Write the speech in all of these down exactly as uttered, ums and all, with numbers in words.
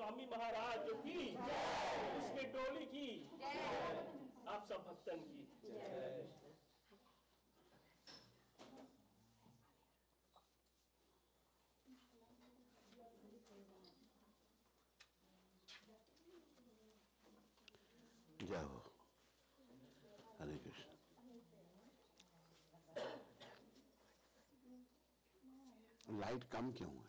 स्वामी महाराज की, उसके टोली की, आप सब भक्तन की। जय हो। हरे कृष्ण। लाइट कम क्यों है?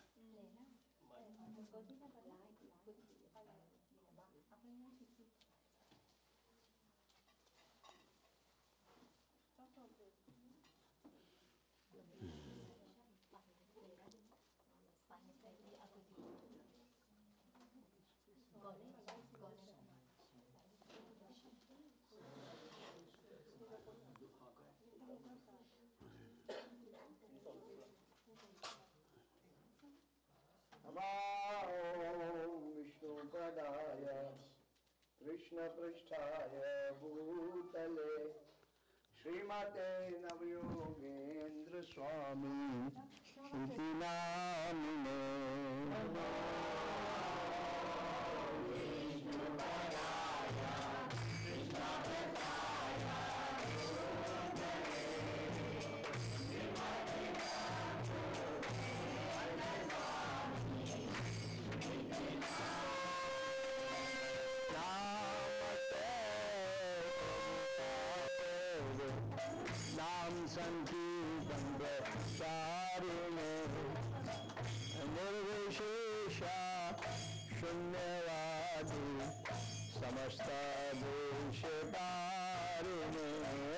नमो विष्णुपदाय कृष्णपृष्ठाय भूतले श्रीमते नवयोगेन्द्र स्वामी इति नामिने। नाम संकीर्तन प्रचारिणे निर्विशेषा शून्यवादी समस्त देश तारिणे।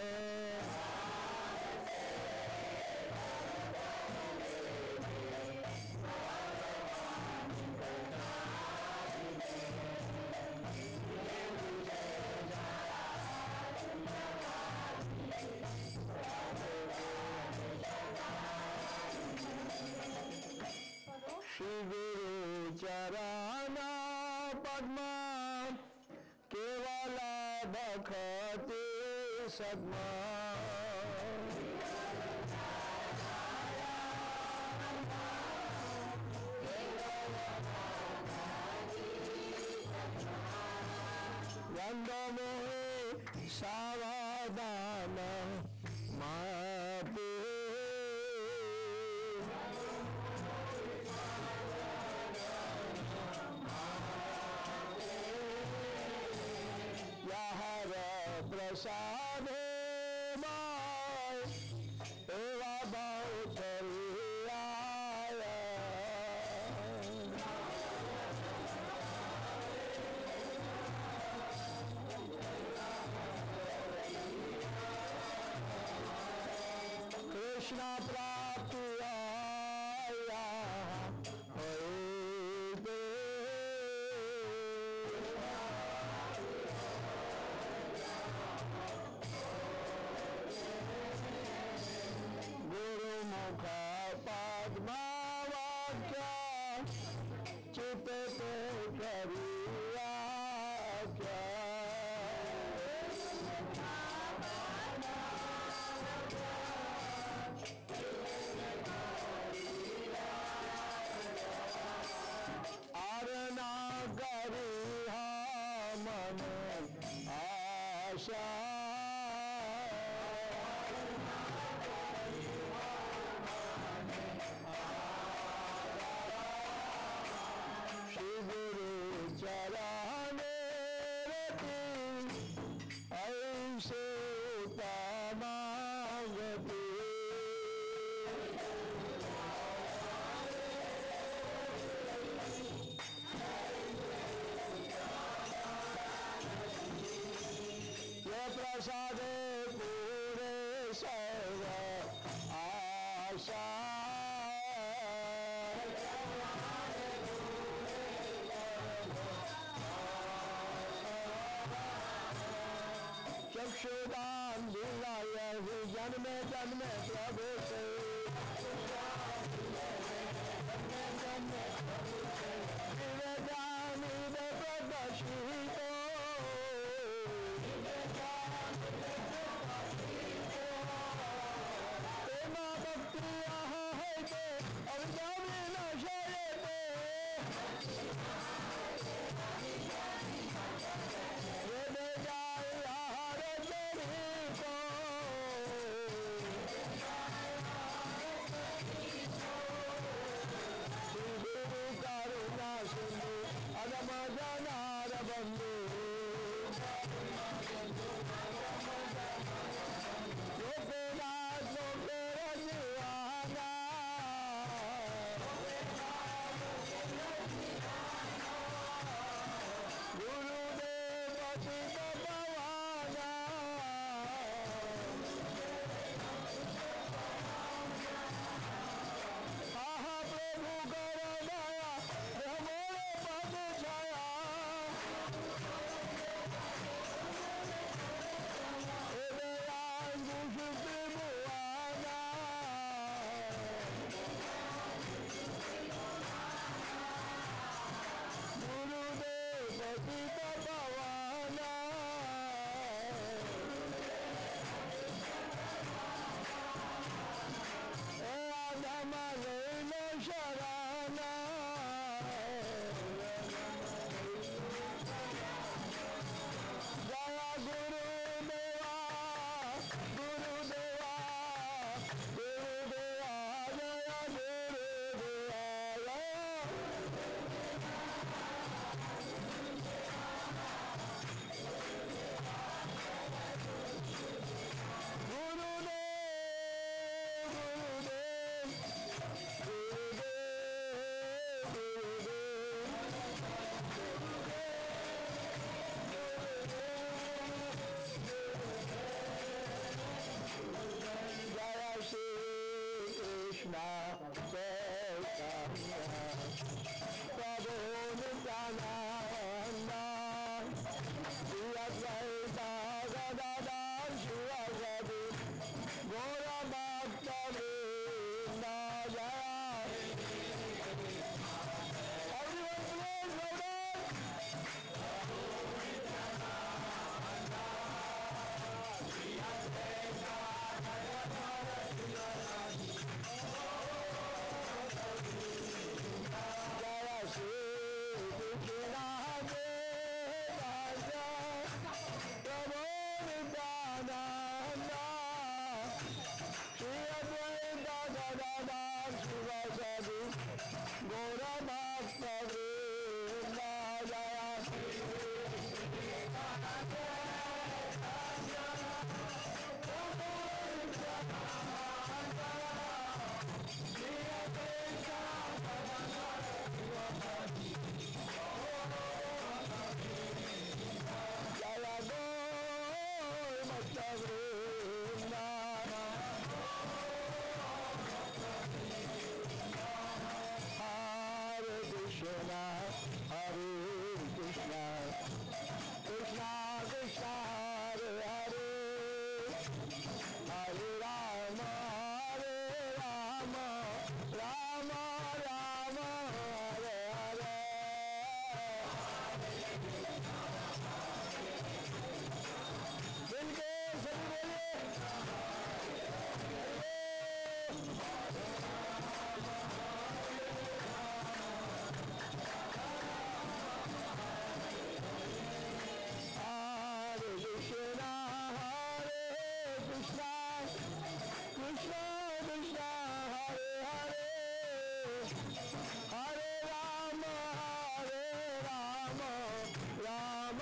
श्री गुरु चरणा पद्मा केवल भक्ति सद्मा। वंदो मोहे सावधान माते प्रसाद एवा बहुत कृष्ण प्राप्ति आया चक्षुदान दिलाय जन्म जन्म प्रभु से भक्ति यहाँ है Ram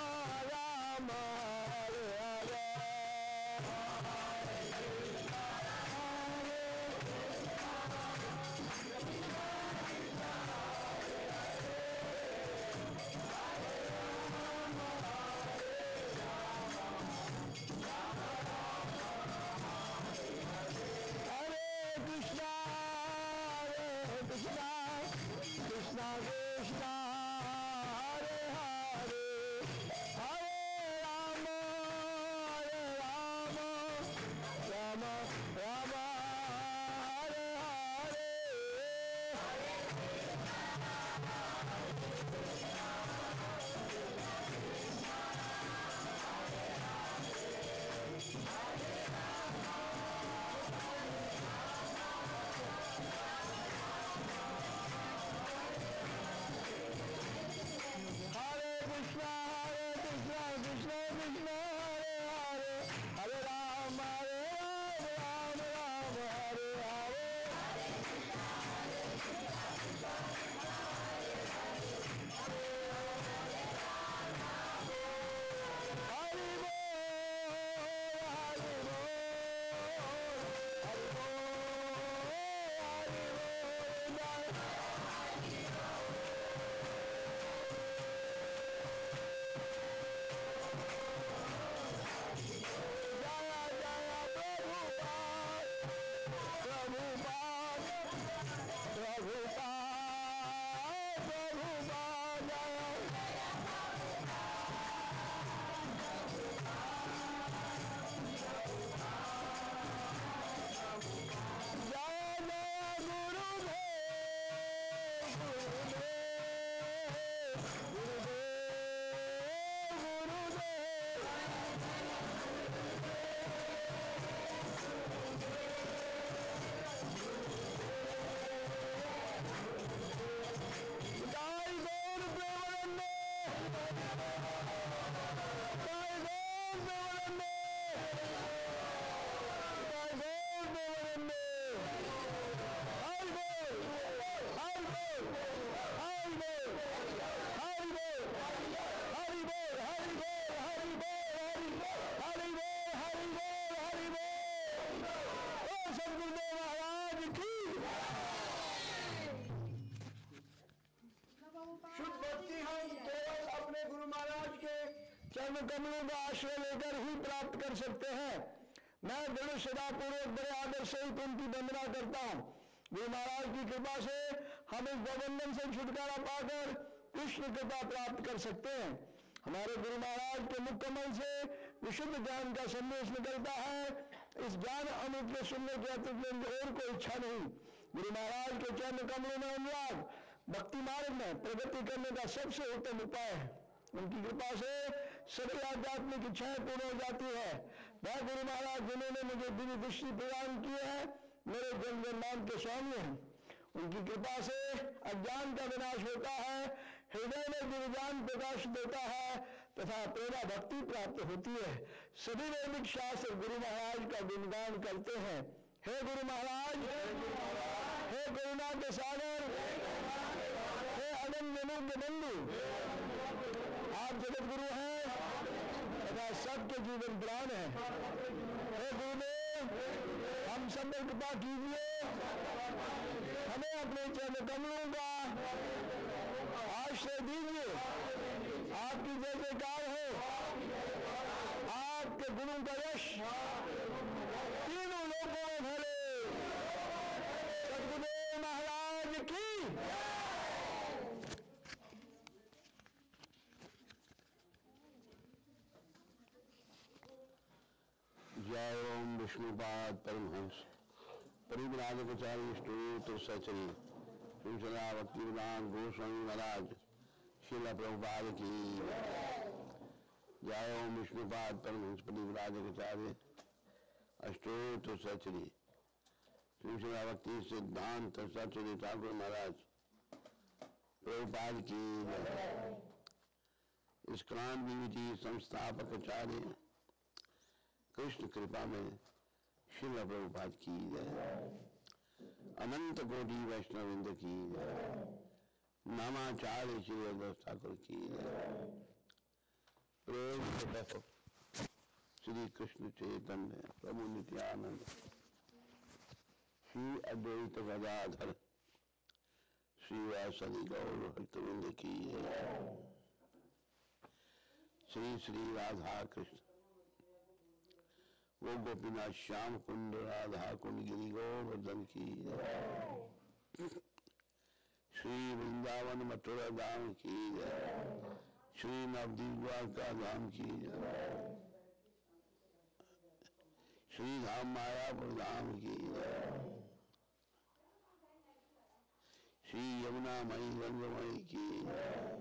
अद्भुत भक्ति हम केवल अपने गुरु महाराज के चरण कमलों का आश्रय लेकर ही प्राप्त कर सकते हैं। मैं दृढ़ श्रद्धापूर्वक बड़े आदर से उनकी वंदना करता हूँ। गुरु महाराज की कृपा से हम इस बंधन से छुटकारा पाकर कृष्ण कृपा प्राप्त कर सकते हैं। हमारे गुरु महाराज के मुख कमल से विशुद्ध ज्ञान का संदेश निकलता है। इस ज्ञान अमृत के सुनने के अतिरिक्त और कोई इच्छा नहीं। गुरु महाराज के चरण कमलों में अनुराग भक्ति मार्ग में प्रगति करने का सबसे उत्तम उपाय है। उनकी कृपा से सभी आध्यात्मिक इच्छाएं पूर्ण हो जाती है। वह गुरु महाराज जिन्होंने मुझे दिव्य दृष्टि प्रदान की है, मेरे जन्म जन्मांत के स्वामी हैं। उनकी कृपा से अज्ञान का विनाश होता है, हृदय में गुरुज्ञान प्रकाश देता है तथा प्रेरणा भक्ति प्राप्त होती है। सभी वैदिक शास्त्र गुरु महाराज का गुणगान करते हैं। हे गुरु महाराज, हे करुणा के सागर, हे अनंत मुग्ध बंधु, आप जगत गुरु हैं तथा सबके जीवन प्राण है। हे गुरुदेव, हम सब पर कृपा कीजिए, हमें अपने चरण कमलों का आश्रय दीजिए। आपकी जय जयकार हो, आपके गुणों का यश तीनों लोगों में भले। सद्गुरुदेव महाराज की जय ओम विष्णुपाद परमहंस परिव्राजकाचार्य स्तोत्र सचरी सूचना भक्ति विधान गोस्वामी महाराज शिला प्रभुपाद की जय ओम विष्णुपाद परमहंस परिव्राजकाचार्य अष्टोत्र सचरी सूचना भक्ति सिद्धांत सचरी ठाकुर महाराज प्रभुपाद की इस्कॉन विविधि संस्थापक आचार्य कृष्ण कृपा में शिला प्रभुपाद की जय। अनंत कोटि वैष्णविंद की जय। नामाचार्य श्री हरिदास ठाकुर की जय। प्रेम से श्री कृष्ण चैतन्य प्रभु नित्यानंद श्री अद्वैत गदाधर श्रीवासदि गौर भक्तवृंद की जय। श्री श्री राधा कृष्ण वो गोपीनाथ श्याम कुंड राधा कुंड गिरी गोवर्धन की जय। श्री वृंदावन मथुरा धाम की जय। श्री नवदीप द्वारका धाम की जय। श्री धाम मायापुर धाम की जय। श्री यमुना मई गंगमई की जय।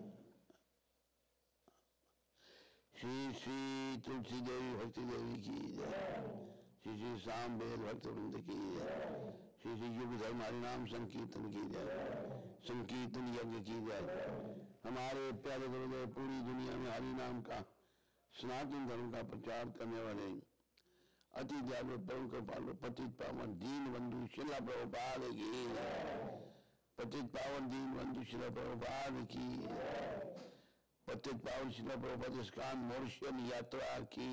श्री श्री तुलसी देवी भक्ति देवी की जय। श्री श्री शाम वेद भक्त वृंद की जय। श्री श्री युग धर्म हरिनाम संकीर्तन की जय। संकीर्तन यज्ञ की जय। हमारे प्यारे गुरुदेव पूरी दुनिया में हरि नाम का सनातन धर्म का प्रचार करने वाले अति दयालु परम कृपालु पतित पावन दीन बंधु शिला प्रभुपाद की जय। पतित पावन दीन बंधु शिला प्रभुपाद की जय। पतित पावन शिला प्रभुपाद इस्कॉन मॉरिशस यात्रा की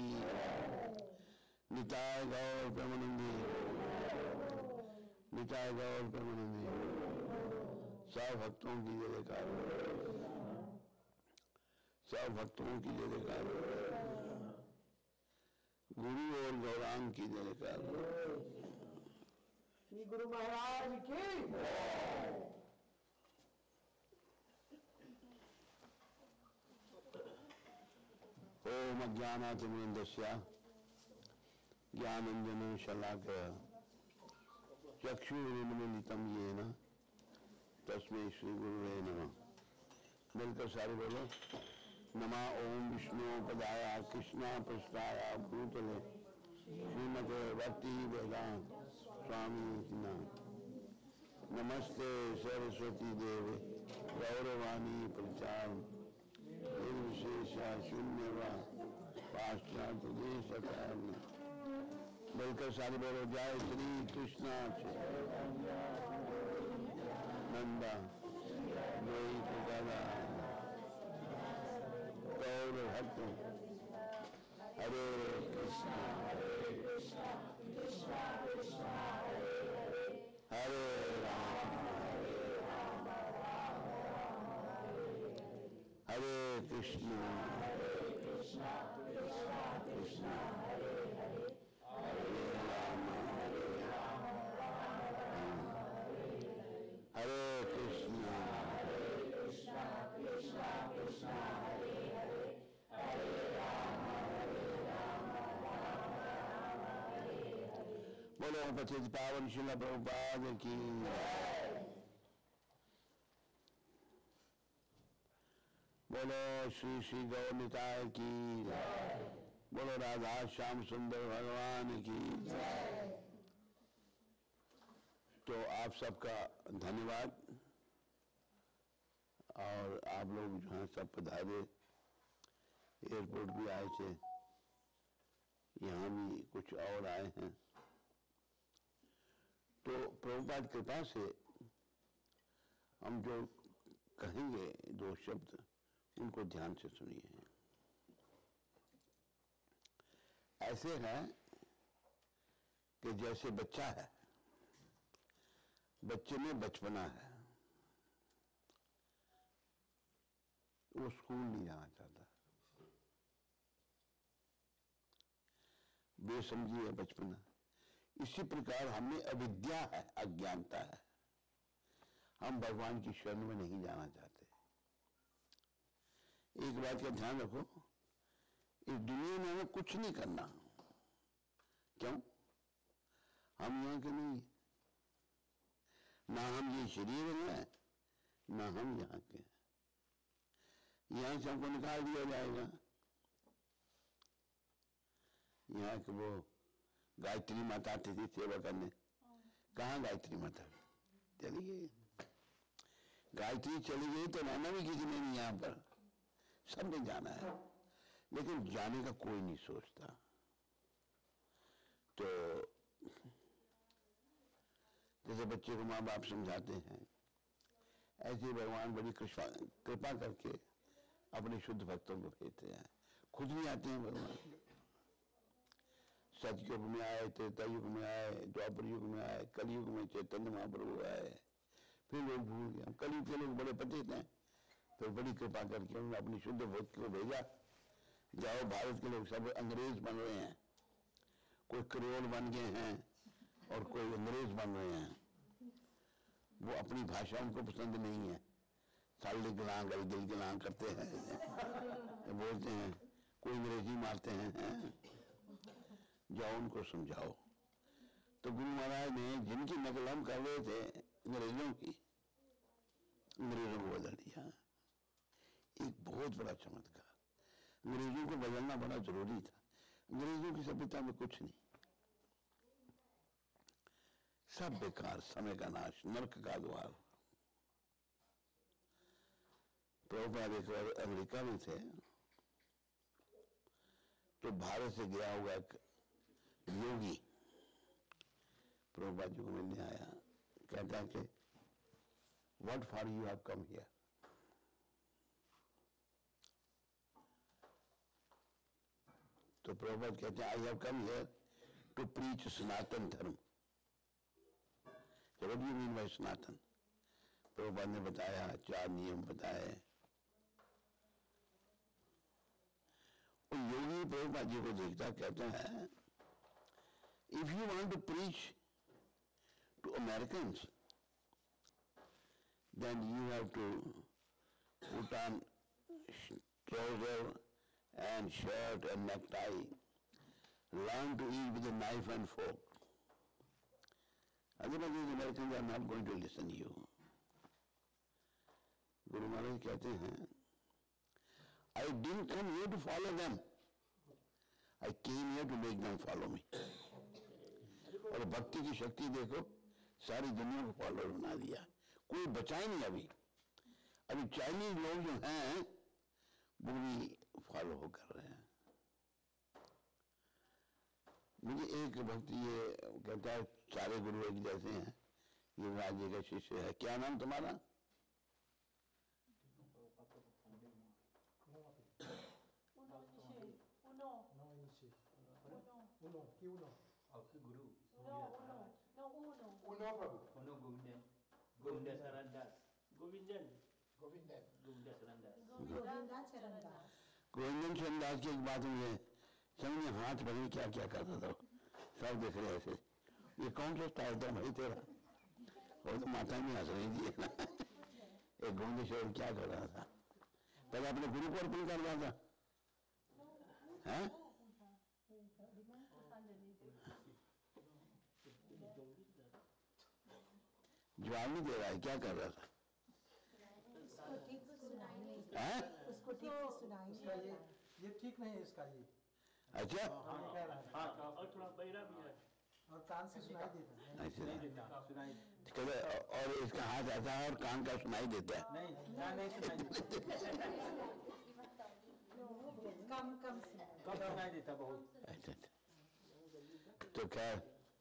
निताय गौर प्रेमानंदी निताय गौर प्रेमानंदी सब भक्तों की जय जयकार सब भक्तों की जय जयकार गुरु और गौरांग की जय जयकार श्री गुरु महाराज की ओम अज्ञानातिमिरन्दस्य ज्ञानाञ्जनं शलाकया चक्षुरुन्मीलितं येन तस्मै श्री गुरुवे नमः। मिलकर सारे बोलो नमः ओम विष्णु पदाय कृष्णा पृष्ठाय भूतले श्रीमते भक्ति वेदांत स्वामी नाम नमस्ते सरस्वती देवे गौरवाणी प्रचार निर्विशेषा शून्यवा पाश्चात्य देश कारण बोलकर सारे बोलो जय श्री कृष्णा नंदा द्वैत गदाधर गौर भक्त हरे कृष्णा हरे कृष्णा कृष्णा कृष्णा हरे हरे हरे राम हरे राम राम राम हरे कृष्णा कृष्णा हरे राम हरे कृष्णा बोलो पतित पावन श्रील प्रभुपाद की बोलो श्री श्री गौनिताय की बोलो राधा श्याम सुंदर भगवान की। तो आप सबका धन्यवाद और आप लोग जो हैं सब पधारे, एयरपोर्ट भी आए थे, यहाँ भी कुछ और आए हैं। तो प्रभुपाद कृपा से हम जो कहेंगे दो शब्द उनको ध्यान से सुनिए। ऐसे है कि जैसे बच्चा है, बच्चे में बचपना है, वो स्कूल नहीं जाना चाहता, बेसमझी है बचपना। इसी प्रकार हमें अविद्या है, अज्ञानता है, हम भगवान की शरण में नहीं जाना चाहते। एक बात का ध्यान रखो, इस दुनिया में हमें कुछ नहीं करना। क्यों? हम यहाँ के नहीं, ना हम ये शरीर हैं, ना हम यहाँ के। यहाँ से हमको निकाल दिया जाएगा। यहाँ के वो गायत्री माता आती थी सेवा करने, कहाँ गायत्री माता चली गई? गायत्री चली गई तो रहना भी किसी ने नहीं, यहाँ पर सबने जाना है, लेकिन जाने का कोई नहीं सोचता। तो जैसे बच्चे को माँ बाप समझाते हैं, ऐसे भगवान बड़ी कृपा करके अपने शुद्ध भक्तों को भेजते हैं। खुद भी आते हैं भगवान, सतयुग में आए, त्रेता युग में आए, द्वापर युग में आए, कलयुग में चैतन्य महाप्रभु आए, फिर लोग भूल गए। कलयुग के लोग बड़े पतित हैं, फिर बड़ी कृपा करके उन्होंने अपनी शुद्ध भक्त को भेजा। जाओ, भारत के लोग सब अंग्रेज बन रहे हैं, कोई क्रियोल बन गए हैं और कोई अंग्रेज बन रहे हैं। वो अपनी भाषा उनको पसंद नहीं है, साले गिलां गलगिल गिलां करते हैं, बोलते हैं, कोई अंग्रेजी मारते हैं, हैं? जाओ उनको समझाओ। तो गुरु महाराज ने जिनकी नकल हम कर रहे थे अंग्रेजों की, अंग्रेजों को बदल दिया। एक बहुत बड़ा चमत्कार, अंग्रेजों को बदलना बड़ा जरूरी था। अंग्रेजों की सभ्यता में कुछ नहीं, सब बेकार, समय का नाश, नरक का द्वार। प्रभुपाद एक बार अमेरिका में थे, तो भारत से गया हुआ एक योगी प्रभुपाद जी को मिलने आया। कहता है कि what for you have come here? तो प्रभुपाद कहते हैं, I have come here to preach Sanatan dharma. What do you mean by Sanatan? Prabhupada ने बताया, चार नियम बताए। और योगी प्रभुपाद जी को देखता, कहता है, if you want to preach to Americans, then you have to put on trouser and shirt and necktie, learn to eat with a knife and fork. Otherwise, the Americans are not going to listen to you. Guru Maharaj कहते हैं, I didn't come here to follow them. I came here to make them follow me. और भक्ति की शक्ति देखो, सारी दुनिया को फॉलोअर बना दिया, कोई बचा ही नहीं। अभी अभी चाइनीज लोग जो हैं वो भी फॉलो कर रहे हैं। मुझे एक भक्ति ये कहता है, सारे गुरु एक जैसे हैं, ये राज्य का शिष्य है। क्या नाम तुम्हारा? Uno Prabhu. Uno Govindan. Govinda Sarandas. Govindan. Govindan. Govinda Sarandas. Govinda Charan. Govindan चंदास की एक बात मुझे समझ में हाथ भरे क्या क्या करता था, सब देख रहे ऐसे, ये कौन सा स्टाइल था भाई तेरा, वो तो माता में हंस रही थी ना। एक गोविंदेश्वर क्या कर रहा था, पहले अपने गुरु को अर्पण कर रहा था, है? जवाब नहीं दे रहा है, क्या कर रहा था? है? उसको ठीक से सुनाई नहीं ये देता। ये ठीक नहीं है इसका ये। अच्छा हाँ, कह रहा है। हाँ, और थोड़ा बहरा भी है। और कान से सुनाई देता है। अच्छा नहीं देता सुनाई कहते और इसका हाथ ऐसा है और कान का सुनाई देता है। नहीं कान नहीं सुनाई देता, कम कम से कम सुनाई देता बहुत। अच्छा अच्छा। तो खैर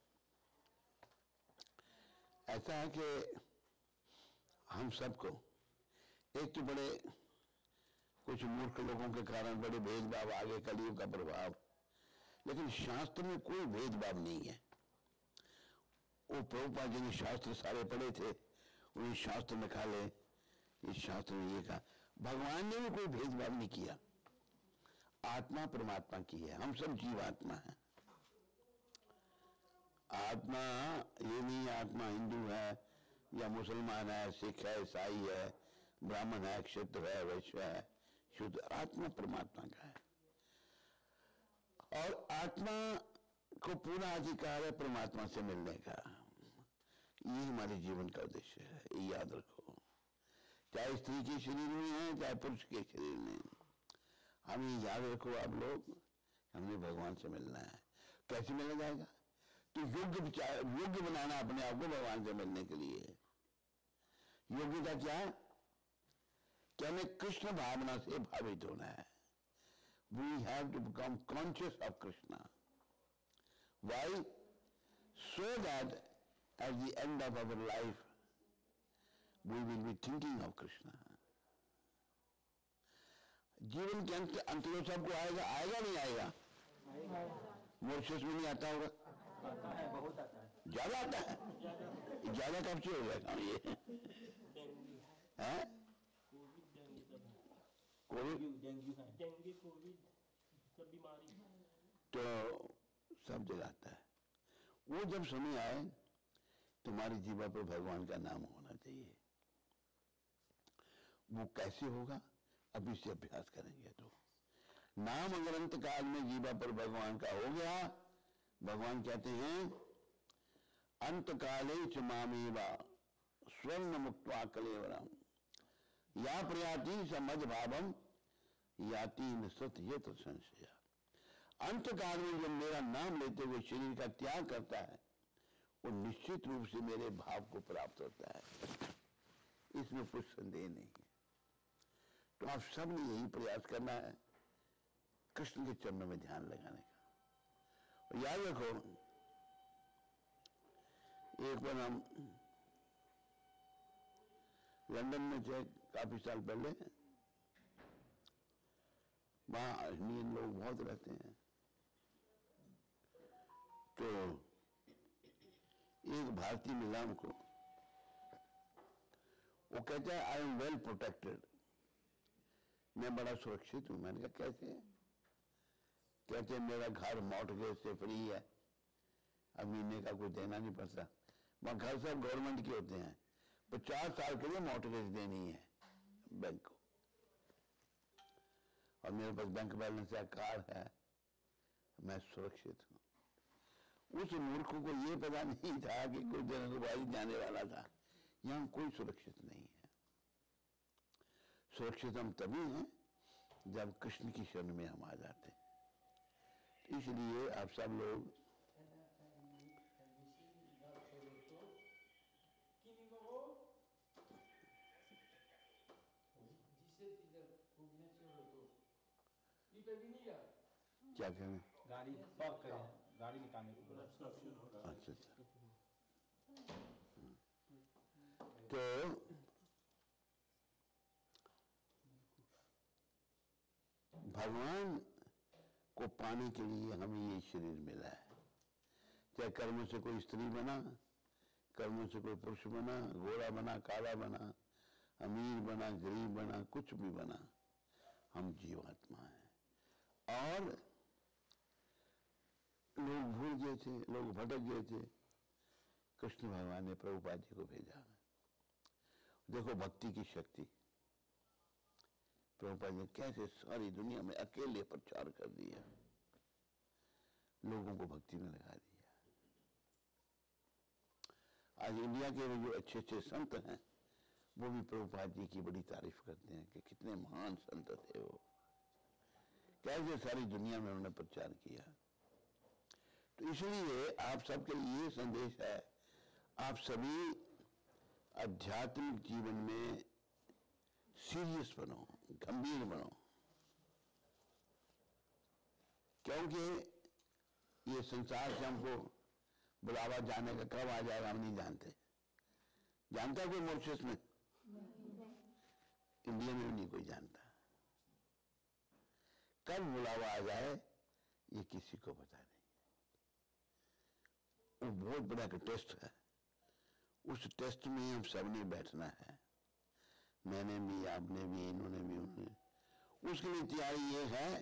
ऐसा है कि हम सबको एक तो बड़े कुछ मूर्ख लोगों के कारण बड़े भेदभाव आगे, कलियुग का प्रभाव, लेकिन शास्त्र में कोई भेदभाव नहीं है। वो प्रभुपाद जी ने शास्त्र सारे पढ़े थे, उन्हें शास्त्र में खा ले, इस शास्त्र में ये कहा, भगवान ने भी कोई भेदभाव नहीं किया। आत्मा परमात्मा की है, हम सब जीवात्मा है। आत्मा ये नहीं आत्मा हिंदू है या मुसलमान है, सिख है, ईसाई है, ब्राह्मण है, क्षत्रिय है, वैश्य है, शुद्ध, आत्मा परमात्मा का है। और आत्मा को पूरा अधिकार है परमात्मा से मिलने का। ये हमारे जीवन का उद्देश्य है, ये याद रखो। चाहे स्त्री के शरीर में है, चाहे पुरुष के शरीर में, हम ये याद रखो आप लोग, हमने भगवान से मिलना है। कैसे मिला जाएगा? तो योग्य योग्य बनाना अपने आप को भगवान से मिलने के लिए। योग्यता क्या है? कि हमें कृष्ण भावना से भावित होना है। We have to become conscious of Krishna. Why? So that at the end of our life we will be thinking of Krishna. जीवन के अंत अंत में सबको आएगा, आएगा नहीं आएगा? मॉरिशस में नहीं आता होगा? आता है, बहुत आता है। ज्यादा आता है। ज्यादा कब से हो जाएगा ये? है? कोविड, डेंगू है। डेंगू, कोविड, सब बीमारी। तो सब जगह आता है। वो जब समय आए तुम्हारी जीवा पर भगवान का नाम होना चाहिए। वो कैसे होगा? अभी से अभ्यास करेंगे तो नाम अगर अंत काल में जीवा पर भगवान का हो गया, भगवान कहते हैं अंत काले च मामेवा स्वर्ण मुक्त्वा कलेवरम या प्रयाति समझ भावम याति न सत्यत संशय। अंत काल में जब मेरा नाम लेते हुए शरीर का त्याग करता है, वो निश्चित रूप से मेरे भाव को प्राप्त होता है, इसमें कुछ संदेह नहीं है। तो आप सब ने यही प्रयास करना है कृष्ण के चरणों में ध्यान लगाने का। और याद रखो, एक बार हम लंदन में थे काफी साल पहले, वहां इंडियन लोग बहुत रहते हैं। तो एक भारतीय महिला को वो कहता है आई एम वेल प्रोटेक्टेड, मैं बड़ा सुरक्षित हूं। मैंने कहा कैसे? कहते हैं मेरा घर मॉर्टगेज से फ्री है, अब महीने का कोई देना नहीं पड़ता। वहां घर सब गवर्नमेंट के होते हैं, पचास साल के लिए मॉर्टगेज देनी है बैंक को, और मेरे पास बैंक बैलेंस है, कार है, मैं सुरक्षित हूं। उस मूर्ख को ये पता नहीं था कि कुछ दिनों के बाद ही जाने वाला था। यहां कोई सुरक्षित नहीं है। सुरक्षित हम तभी हैं जब कृष्ण की शरण में हम आ जाते हैं। इसलिए आप सब लोग क्या करें? गाड़ी पार्क करें, गाड़ी निकालने को बोला। अच्छा अच्छा। तो भगवान को पाने के लिए हमें ये शरीर मिला है। चाहे कर्मों से कोई स्त्री बना, कर्मों से कोई पुरुष बना, गोरा बना, काला बना, अमीर बना, गरीब बना, कुछ भी बना, हम जीवात्मा हैं। और लोग भूल गए थे, लोग भटक गए थे। कृष्ण भगवान ने प्रभुपाद जी को भेजा। देखो भक्ति की शक्ति, प्रभुपाद ने कैसे सारी दुनिया में अकेले प्रचार कर दिया, लोगों को भक्ति में लगा दिया। आज इंडिया के जो अच्छे अच्छे संत हैं वो भी प्रभुपाद जी की बड़ी तारीफ करते हैं कि कितने महान संत थे वो, कैसे सारी दुनिया में उन्होंने प्रचार किया। तो इसलिए आप सबके लिए ये संदेश है, आप सभी आध्यात्मिक जीवन में सीरियस बनो, गंभीर बनो, क्योंकि ये संसार से हमको बुलावा जाने का कब आ जाएगा हम नहीं जानते। जानता कोई मॉरिशस में? इंडिया में भी नहीं कोई जानता। कब बुलावा आ जाए ये किसी को पता नहीं। वो बहुत बड़ा का टेस्ट है, उस टेस्ट में हम सब ने बैठना है, मैंने भी, आपने भी, इन्होंने भी, उन्होंने। उसके लिए तैयारी ये है,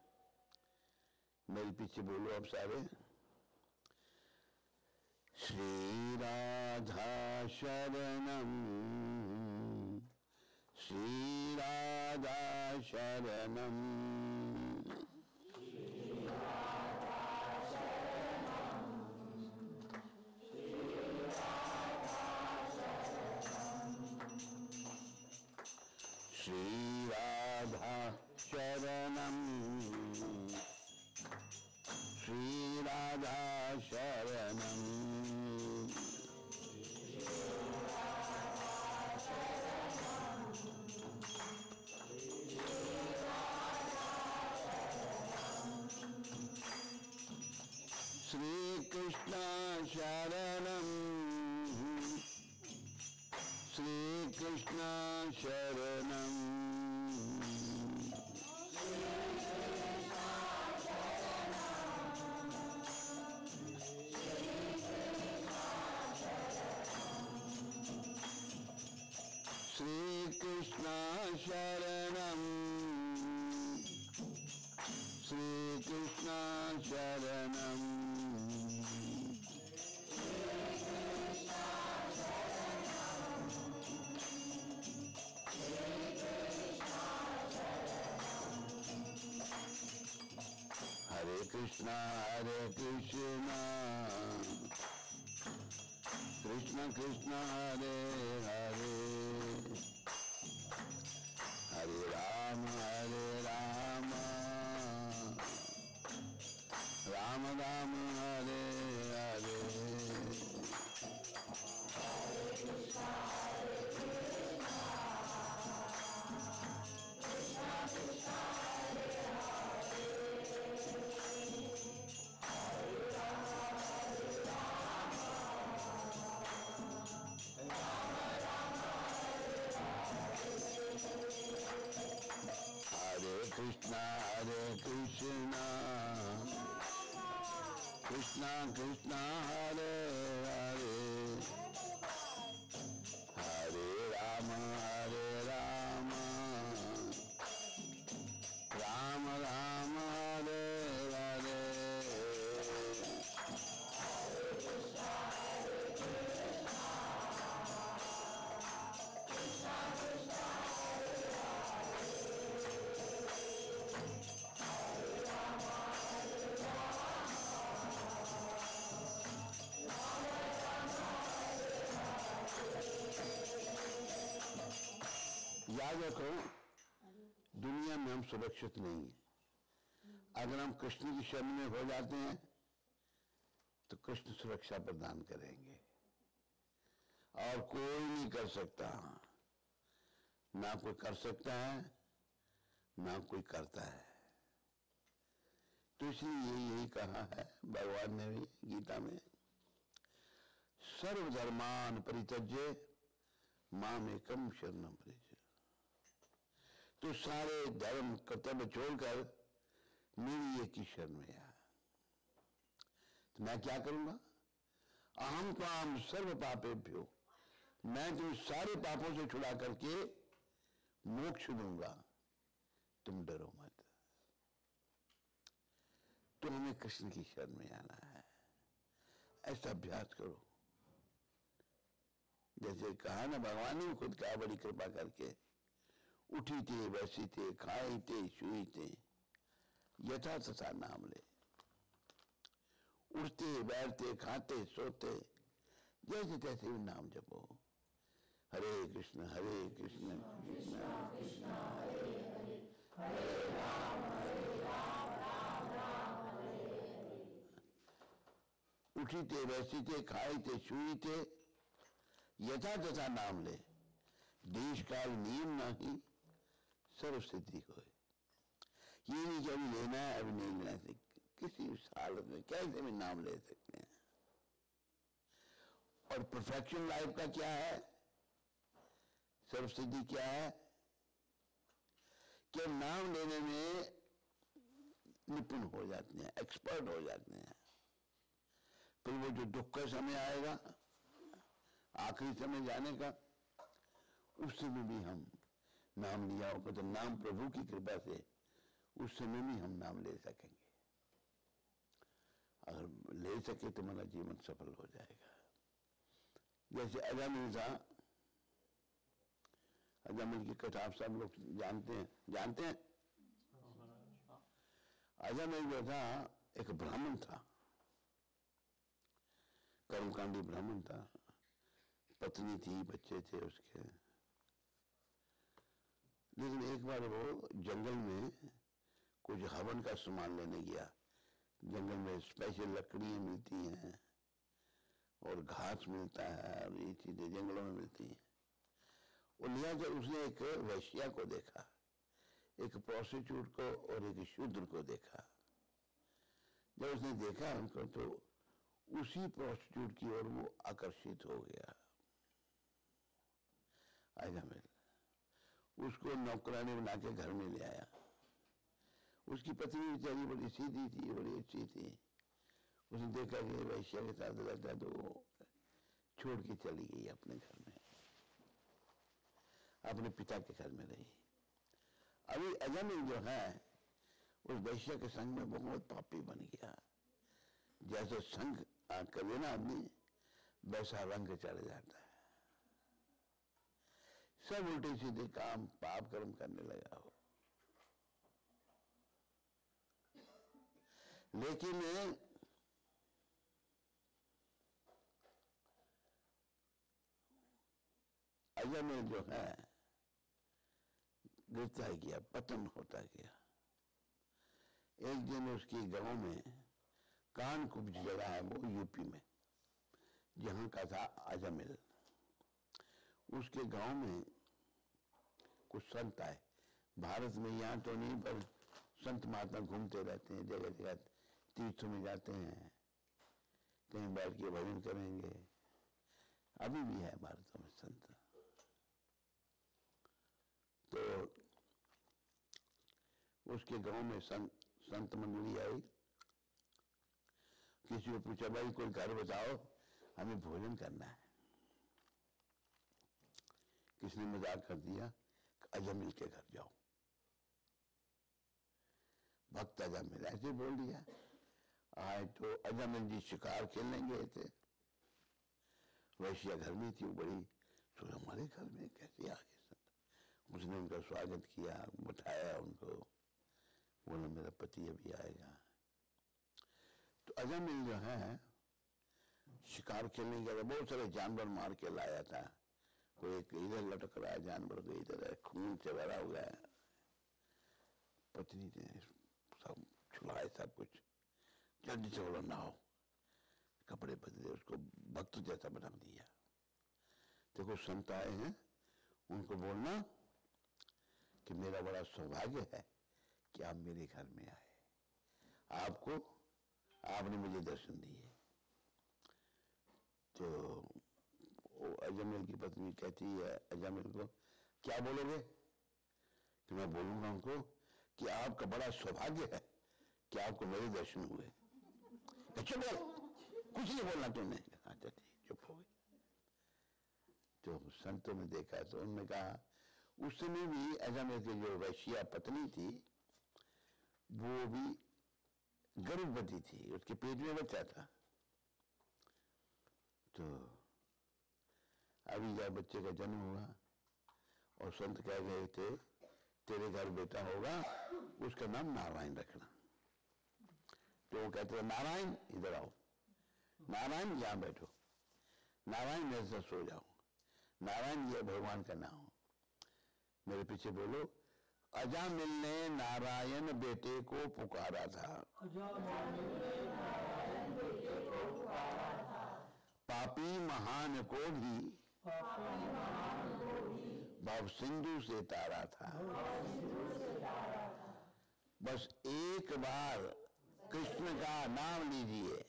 मेरे पीछे बोलो अब सारे, श्री राधा शरणम, श्री राधा शरणम, श्री राधा शरणम, श्री राधा शरणम, श्री कृष्ण शरणम, श्री कृष्ण शरणम, श्री कृष्ण शरणम, श्री कृष्ण शरणम, हरे कृष्णा हरे कृष्णा, कृष्ण कृष्ण हरे हरे, हरे राम हरे राम, राम राम हरे हरे। कृष्णा हरे कृष्णा, कृष्णा कृष्णा हरे हरे, हरे राम हरे राम, राम राम हरे हरे। याद रखो, दुनिया में हम सुरक्षित नहीं है। अगर हम कृष्ण की शरण में हो जाते हैं तो कृष्ण सुरक्षा प्रदान करेंगे और कोई नहीं कर सकता, ना कोई कर सकता है ना कोई करता है। तो इसलिए यही कहा है भगवान ने भी गीता में, सर्वधर्मान परित्यज्य माम एकम शरणम व्रज। तो सारे धर्म कर्तव्य छोड़कर मेरी एक ही शरण में आ। तो मैं क्या करूंगा? अहम त्वाम सर्व पापेभ्यो, मैं तुम सारे पापों से छुड़ा करके मोक्ष दूंगा। तुम डरो मत, तो हमें कृष्ण की शरण में आना है। ऐसा अभ्यास करो। जैसे कहा ना, भगवान ने खुद कहा बड़ी कृपा करके, उठी थे बैसी थे खाई थे सुई थे यथा तथा नाम ले। उठते बैठते खाते सोते जैसे तैसे भी नाम जपो। हरे कृष्ण हरे कृष्ण कृष्ण कृष्ण हरे हरे हरे राम हरे राम राम राम हरे हरे। उठी थे बैसी थे खाई थे सुई थे यथा तथा नाम ले। देश काल नियम नहीं सर्व सिद्धि हो। ये नहीं कि अभी लेना है अभी नहीं लेना है, किसी हालत में कैसे भी नाम ले सकते हैं। और परफेक्शन लाइफ का क्या है, सर्व सिद्धि क्या है, कि नाम लेने में निपुण हो जाते हैं, एक्सपर्ट हो जाते हैं। फिर वो जो दुख का समय आएगा, आखिरी समय जाने का, उस समय भी हम नाम लिया होगा तो नाम प्रभु की कृपा से उस समय भी हम नाम ले सकेंगे। अगर ले सके तो हमारा जीवन सफल हो जाएगा। जैसे अजामिल था, अजामिल की कथा आप सब लोग जानते हैं जानते हैं अजामिल जो था एक ब्राह्मण था, कर्मकांडी ब्राह्मण था। पत्नी थी, बच्चे थे उसके। लेकिन एक बार वो जंगल में कुछ हवन का सामान लेने गया। जंगल में स्पेशल लकड़ियां मिलती हैं और घास मिलता है और ये चीजें जंगलों में मिलती हैं। और लिहाजा उसने एक वैश्या को देखा, एक प्रोस्टिट्यूट को और एक शूद्र को देखा। जब उसने देखा उनको तो उसी प्रोस्टिट्यूट की ओर वो आकर्षित हो गया। अजामिल उसको नौकरानी बना के घर में ले आया। उसकी पत्नी बेचारी बड़ी सीधी थी, बड़ी अच्छी थी। उसने देखा कि वैश्या के साथ रहता तो वो छोड़ के चली गई अपने घर में, अपने पिता के घर में रही। अभी अजामिल जो है उस वैश्या के संग में बहुत पापी बन गया। जैसे संग करे ना आदमी वैसा रंग चढ़ जाता है, सब उल्टे सीधे काम पाप कर्म करने लगा हो। लेकिन अजामिल जो है गिरता गया, पतन होता गया। एक दिन उसकी गांव में, कानकुब्ज जगह है वो यूपी में, जहां का था अजामिल, उसके गांव में कुछ संत आए। भारत में यहाँ तो नहीं, पर संत महात्मा घूमते रहते हैं, जगह जगह तीर्थों में जाते हैं, कहीं बैठ के भजन करेंगे। अभी भी है भारत में संत। तो उसके गांव में संत संत मंडली आई। किसी को पूछा, भाई कोई घर बताओ, हमें भोजन करना है। किसने मजाक कर दिया, अजामिल के घर जाओ। भक्त अजामिल ऐसे बोल दिया। आए तो अजामिल जी शिकार खेलने गए थे। वैश्या घर में थी, वो बड़ी तो हमारे घर में कैसे आ गए संत। उसने उनका स्वागत किया, बिठाया उनको, बोला मेरा पति अभी आएगा। तो अजामिल जो है शिकार खेलने गया था, बहुत सारे जानवर मार के लाया था। कोई एक इधर लटक रहा है जानवर, को इधर खून से भरा हुआ है। पत्नी ने सब छुड़ाए, सब कुछ जल्दी से बोला नहाओ, कपड़े बदले, उसको भक्त जैसा बना दिया। देखो संत आए हैं, उनको बोलना कि मेरा बड़ा सौभाग्य है कि आप मेरे घर में आए, आपको आपने मुझे दर्शन दिए। तो अजामिल की पत्नी कहती है अजामिल को, क्या बोलोगे? कि मैं बोलूंगा उनको कि आपका बड़ा सौभाग्य है कि आपको मेरे दर्शन हुए। चुप बोल, कुछ नहीं बोलना तुमने। अच्छा ठीक, चुप हो गई। तो संतों ने देखा तो उन्होंने कहा, उस समय भी ऐसा मेरे जो वैश्या पत्नी थी वो भी गर्भवती थी, उसके पेट में बच्चा था। तो अभी जब बच्चे का जन्म हुआ और संत कह गए थे तेरे घर बेटा होगा, उसका नाम नारायण रखना। तो वो कहते नारायण इधर आओ, नारायण यहां बैठो, नारायण मेरे साथ सो जाओ, नारायण ये भगवान का नाम। मेरे पीछे बोलो, अजामिल ने नारायण बेटे को पुकारा था, पापी महान को भी भव सिंधु से तारा था। बस एक बार कृष्ण का नाम लीजिए,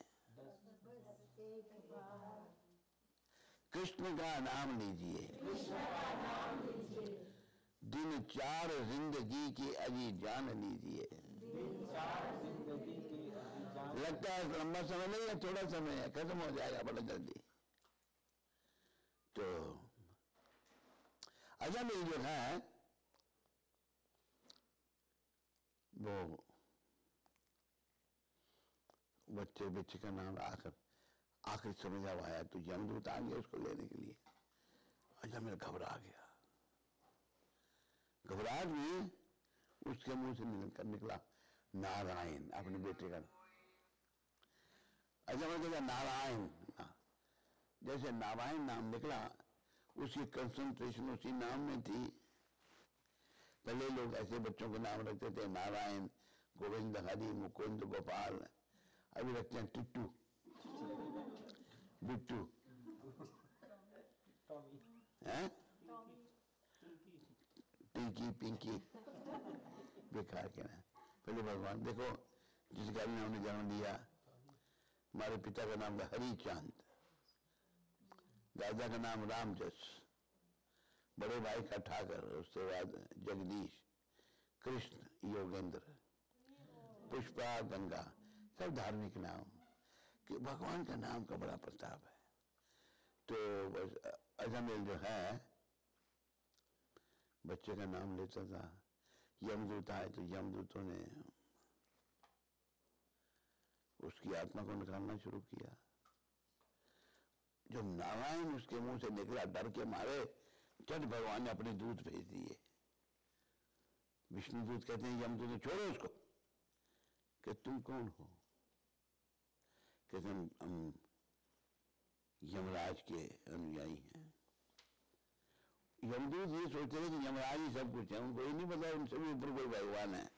कृष्ण का नाम लीजिए, दिन चार जिंदगी की अजी जान लीजिए। लगता है लंबा समय नहीं है, थोड़ा समय है, खत्म हो जाएगा बड़ा जल्दी। तो अजामिल जो है वो बच्चे बच्चे का नाम आखिर आखिर समय जब आया तो यमदूत आ गया उसको लेने के लिए। अजामिल घबरा गया, घबराहट में उसके मुंह से निकल निकला नारायण, अपने बेटे का। अजामिल कहता नारायण, जैसे नारायण नाम निकला उसकी कंसंट्रेशन उसी नाम में थी। पहले लोग ऐसे बच्चों के नाम रखते थे नारायण, गोविंद, हरि, मुकुंद, गोपाल, अभी रखते हैं टिट्टू, बिट्टू, हैं, टिंकी, पिंकी, बेकार के ना। पहले भगवान देखो जिस गाड़ी ने हमने जन्म दिया, हमारे पिता का नाम था हरिचांद, दादा का नाम रामजस, बड़े भाई का ठाकर, उसके बाद जगदीश, कृष्ण, योगेंद्र, पुष्पा, गंगा, सब धार्मिक नाम। कि भगवान का नाम का बड़ा प्रताप है। तो बस अजामिल जो है बच्चे का नाम लेता था। यमदूत आए तो यमदूतों ने उसकी आत्मा को निकालना शुरू किया। जब नारायण उसके मुंह से निकला, डर के मारे जब भगवान ने अपने दूत भेज दिए। विष्णु दूत कहते हैं यमदूत ने छोड़ो उसको, कि तुम कौन हो? कहते हम, हम यमराज के अनुयायी हैं। यमदूत ये सोचते थे कि यमराज ही सब कुछ है, उनको ये नहीं पता उनसे भी ऊपर कोई भगवान है।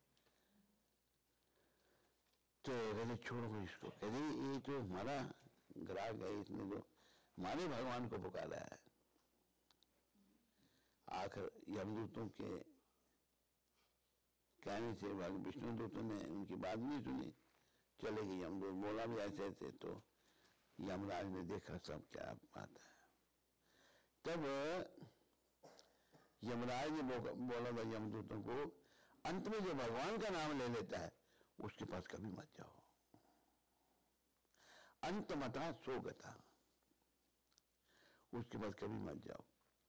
तो कहते छोड़ो इसको। कहते ये तो हमारा ग्राहक है, इसने जो हमारे भगवान को पुकारा है। आखिर यमदूतों के कहने से विष्णु दूतों ने उनकी बात नहीं सुनी, चले गए। यमदूत बोला भी ऐसे थे तो यमराज ने देखा सब क्या बात है। तब यमराज ने बोला था यमदूतों को, अंत में जो भगवान का नाम ले लेता है उसके पास कभी मत जाओ, अंत मता सो गता, उसके पास कभी मत जाओ।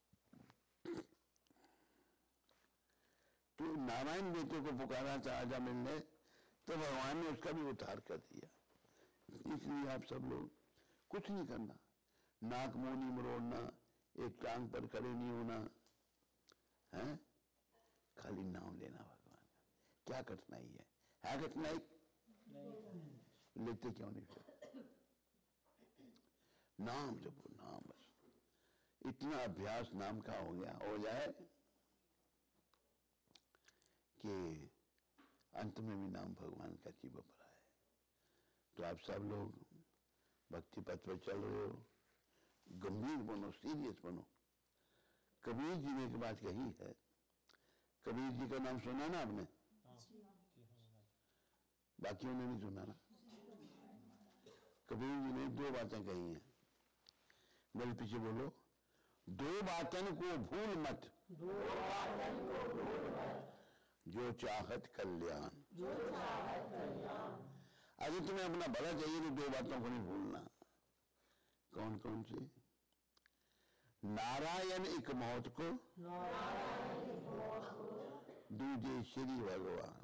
तो नारायण बेटे को पुकारा था अजामिल ने, तो भगवान ने उसका भी उद्धार कर दिया। इसलिए आप सब लोग कुछ नहीं करना, नाक मुंह नहीं मरोड़ना, एक टांग पर खड़े नहीं होना है, खाली नाम लेना भगवान का। क्या कठिनाई है? है कठिनाई? लेते क्यों नहीं फिर? नाम जपो, नाम बस। इतना अभ्यास नाम का हो गया हो जाए कि अंत में भी नाम भगवान का जीव पड़ा है। तो आप सब लोग भक्ति पथ पर चल रहे हो, गंभीर बनो, सीरियस बनो। कबीर जी ने एक बात कही है, कबीर जी का नाम सुना ना आपने? बाकियों ने नहीं सुना ना। कबीर जी ने दो बातें कही हैं, मेरे पीछे बोलो, दो बातन को भूल मत, दो बातन को भूल मत, जो चाहत कल्याण, जो चाहत कल्याण। अगर तुम्हें अपना भला चाहिए तो दो बातों को नहीं भूलना। कौन कौन सी? नारायण एक मौत को दूजे श्री भगवान,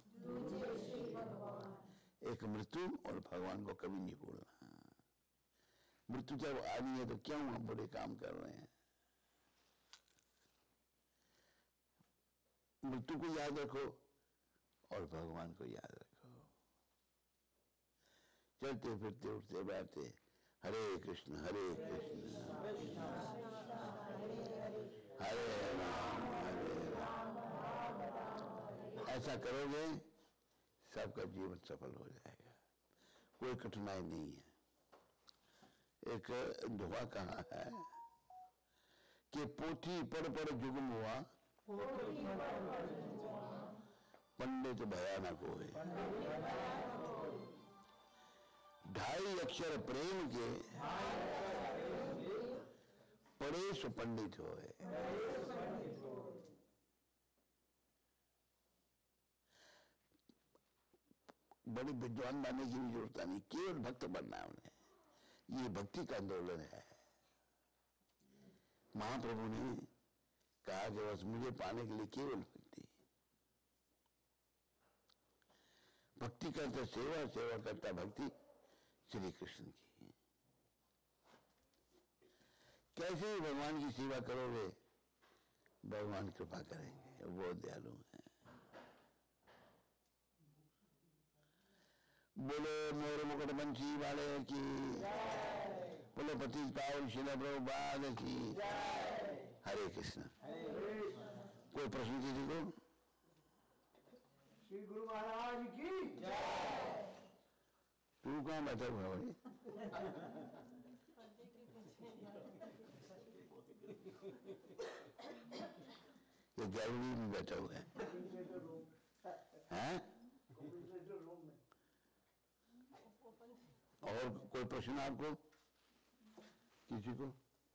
एक मृत्यु और भगवान को कभी नहीं भूलना। मृत्यु जब आनी है तो क्यों हम बुरे काम कर रहे हैं? मृत्यु को याद रखो और भगवान को याद रखो। चलते फिरते उठते बैठते हरे कृष्ण हरे कृष्ण हरे राम हरे राम, ऐसा करोगे सबका जीवन सफल हो जाएगा, कोई कठिनाई नहीं है। एक दोहा कहा है कि पोथी पढ़ पढ़ जुगम हुआ, पंडित भयानक होए। ढाई अक्षर प्रेम के, पढ़े सो पंडित होए। बड़ी विद्वान बनने की भी जरूरत नहीं, केवल भक्त बनना है उन्हें। ये भक्ति का आंदोलन है। महाप्रभु ने कहा कि बस मुझे पाने के लिए केवल भक्ति। भक्ति करता सेवा, सेवा करता भक्ति श्री कृष्ण की। कैसे भी भगवान की सेवा करोगे भगवान कृपा करेंगे, वो दयालु हैं। बोलो मोर मुकुट बंशी वाले की, बोलो पति पावन शिल प्रभुपाद की। हरे कृष्ण। कोई प्रश्न किसी को? श्री गुरु महाराज की जय। तू कहाँ बैठा हुआ भाई? ये गैलरी में बैठा हुआ है, हैं? और कोई प्रश्न आपको किसी को?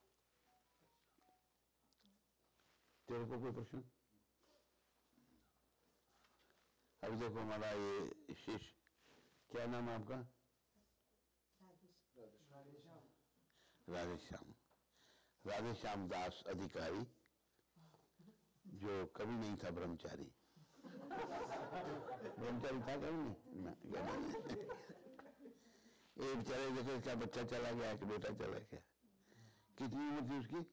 तेरे को कोई प्रश्न? अभी देखो हमारा ये शिष्य, क्या नाम है आपका? राधेश्याम। राधेश्याम दास अधिकारी, जो कभी नहीं था ब्रह्मचारी। ब्रह्मचारी था कभी नहीं ना, नहीं। ये बेचारे देखो क्या बच्चा चला गया, कि बेटा चला गया। कितनी उम्र थी उसकी?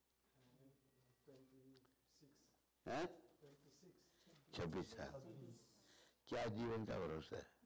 हैं? छब्बीस साल। क्या जीवन का भरोसा है।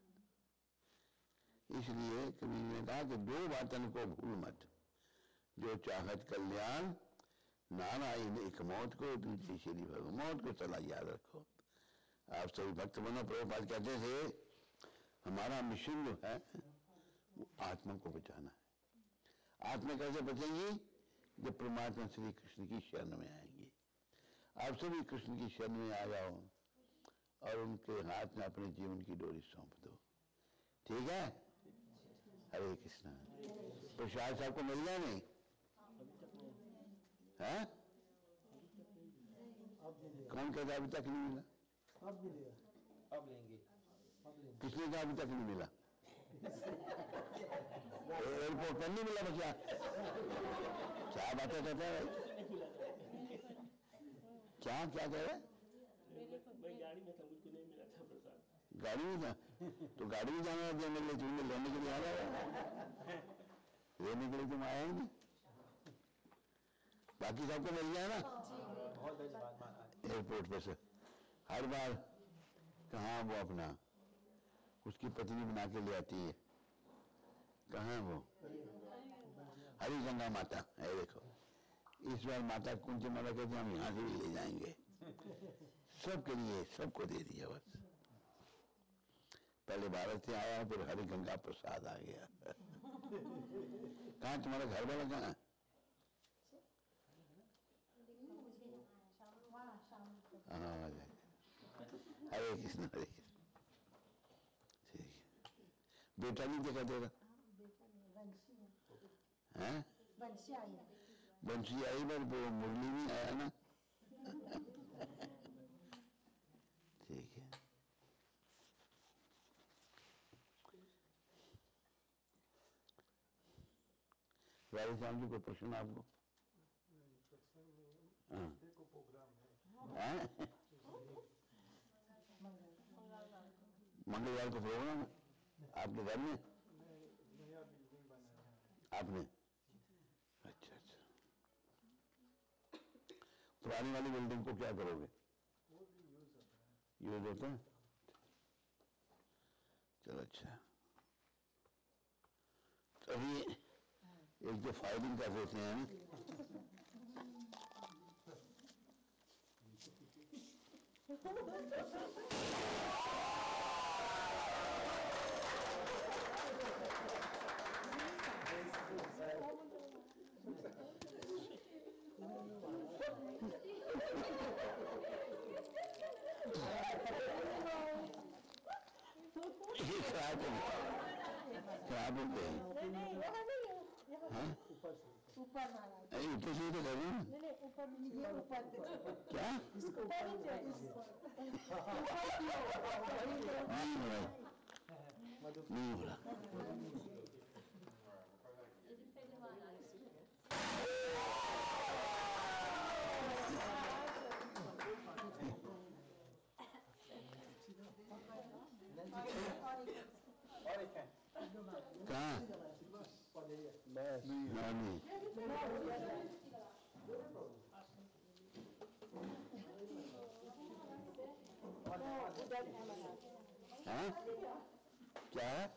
इसलिए कबीर ने कहा कि दो बातन को भूल मत, जो चाहत कल्याण, नारायण एक मौत को, दूसरी श्री भगवान। मौत को चला याद रखो। आप सभी भक्त बनो। प्रभुपाद कहते थे हमारा मिशन जो है वो आत्मा को बचाना है। आत्मा कैसे बचेंगी? जब परमात्मा श्री कृष्ण की शरण में आएंगी। आप सभी कृष्ण की शरण में आ जाओ और उनके हाथ में अपने जीवन की डोरी सौंप दो। ठीक है? हरे कृष्णा। प्रसाद साहब को मिल गया नहीं? है? कौन कहता अभी तक नहीं मिला? अब मिलेगा, अब लेंगे, अब लेंगे। किसने कहा अभी तक नहीं मिला? एयरपोर्ट पर नहीं मिला बच्चा? क्या बातें करता है? क्या क्या कह रहे? मैं गाड़ी में था, मुझको नहीं मिला था प्रसाद। गाड़ी में था तो गाड़ी में जाना है देने के लिए, तुम्हें लेने के लिए आ रहा है। लेने के लिए तुम आए नहीं। बाकी सबको मिल गया ना? बहुत धन्यवाद महाराज। एयरपोर्ट पे से हर बार कहाँ वो अपना उसकी पत्नी बना के ले आती है। कहाँ है वो? हरी गंगा माता है। देखो इस बार माता कुंज माता कहते हम यहाँ से भी ले जाएंगे। सबके लिए सबको दे दिया। बस पहले भारत से आया, फिर हरी गंगा प्रसाद आ गया। कहाँ तुम्हारा घर वाला? कहाँ? हाँ, हरे कृष्ण हरे कृष्ण। ठीक है। बेटा नहीं देखा तेरा? हैं? बंशी आई है। बंशी आई पर वो मुरली नहीं आया ना। ठीक है। राधे श्याम जी को प्रश्न आपको? हैं? मंगलवार को प्रोग्राम आपके घर में आपने? अच्छा अच्छा। पुरानी वाली बिल्डिंग को क्या करोगे? यूज होता है। चलो अच्छा। तो अभी एक जो फाइलिंग कर देते हैं ये खराब खराब होते हैं। हाँ? ऊपर महाराज अरे ऊपर से तो कर रहे हैं। नहीं नहीं ऊपर ये ऊपर क्या? इसको ऊपर ही चाहिए इसको नहीं हो रहा नहीं हो रहा। कहाँ? नहीं नहीं हाँ? क्या है?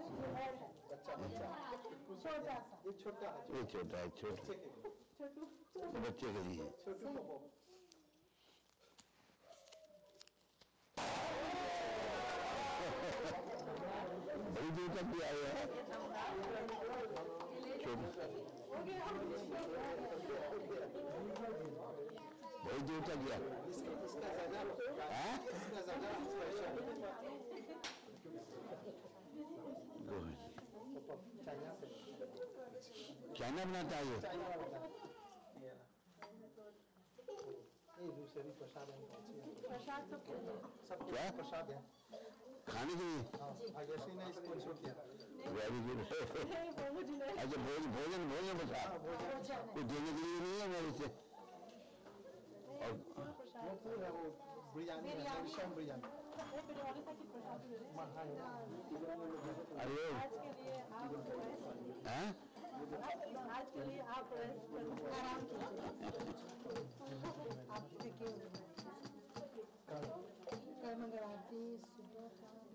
छोटा सा ये छोटा है ये छोटा है छोटा बच्चे के लिए। बड़ी दूर तक भी आए हैं। छोटा बड़ी दूर तक गया। हाँ? चाइना बनाता है ये? ये दूसरी प्रसाद है प्रसाद सब क्या? प्रसाद है खाने के लिए? आगे से नहीं इसको छोड़ दिया वेरी गुड। अच्छा भोजन भोजन भोजन बता कुछ देने के लिए नहीं है मेरे से। और वो पूरा वो बिरयानी है नविशम बिरयानी अरे आज के लिए आप हैं? आज के लिए आप आराम कीजिए आप कल मंगल आरती सुबह का